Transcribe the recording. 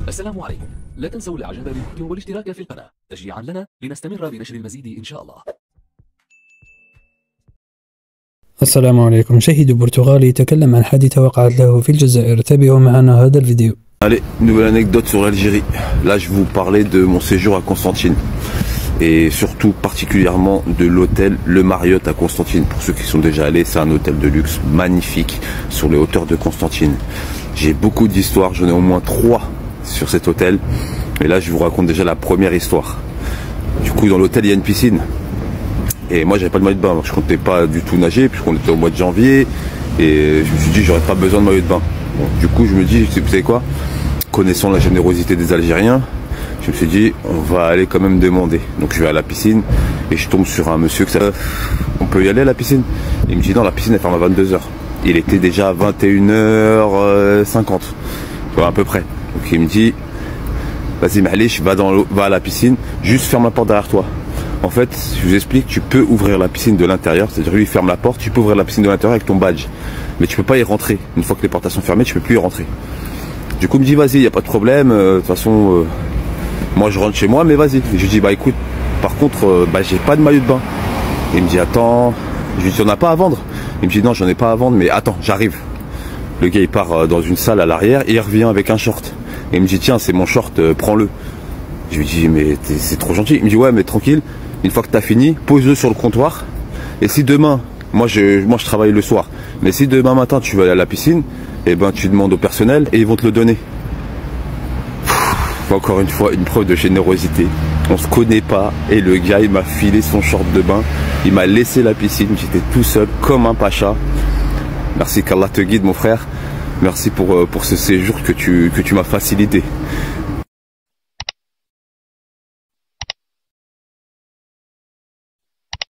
السلام عليكم. لا تنسوا الاعجاب بالفيديو والاشتراك في القناة تشجيعا لنا لنستمر بنشر المزيد إن شاء الله. السلام عليكم. شهيد برتغالي يتكلم عن حادثة وقعت له في الجزائر. تابعوا معنا هذا الفيديو. Allez, nouvelle anecdote sur l'Algérie. Là, je vais vous parler de mon séjour à Constantine. Et surtout, particulièrement, de l'hôtel Le Marriott à Constantine. Pour ceux qui sont déjà allés, c'est un hôtel de luxe magnifique sur les hauteurs de Constantine. J'ai beaucoup d'histoires, j'en ai au moins 3 sur cet hôtel. Et là, je vous raconte déjà la première histoire. Du coup, dans l'hôtel, il y a une piscine. Et moi, j'avais pas de maillot de bain. Je comptais pas du tout nager, puisqu'on était au mois de janvier. Et je me suis dit, j'aurais pas besoin de maillot de bain. Bon, du coup, je me dis, vous savez quoi, connaissant la générosité des Algériens, je me suis dit, on va aller quand même demander. Donc je vais à la piscine et je tombe sur un monsieur on peut y aller à la piscine? Il me dit non, la piscine elle ferme à 22h. Il était déjà à 21h50, à peu près. Donc il me dit, vas-y Mahlish, va à la piscine, juste ferme la porte derrière toi. En fait, je vous explique, tu peux ouvrir la piscine de l'intérieur, c'est-à-dire lui il ferme la porte, tu peux ouvrir la piscine de l'intérieur avec ton badge. Mais tu peux pas y rentrer. Une fois que les portes sont fermées, tu peux plus y rentrer. Du coup il me dit vas-y, il n'y a pas de problème, de toute façon moi je rentre chez moi, mais vas-y. Je lui dis bah écoute, par contre j'ai pas de maillot de bain. Il me dit attends, je lui dis on n'a pas à vendre. Il me dit non, j'en ai pas à vendre, mais attends, j'arrive. Le gars il part dans une salle à l'arrière et il revient avec un short. Et il me dit tiens, c'est mon short, prends-le. Je lui dis mais c'est trop gentil. Il me dit ouais mais tranquille, une fois que tu as fini, pose-le sur le comptoir. Et si demain, moi je travaille le soir, mais si demain matin tu veux aller à la piscine, et ben tu demandes au personnel et ils vont te le donner. Encore une fois, une preuve de générosité. On se connaît pas et le gars il m'a filé son short de bain, il m'a laissé la piscine, j'étais tout seul comme un pacha. Merci, qu'Allah te guide mon frère. Merci pour ce séjour que tu m'as facilité.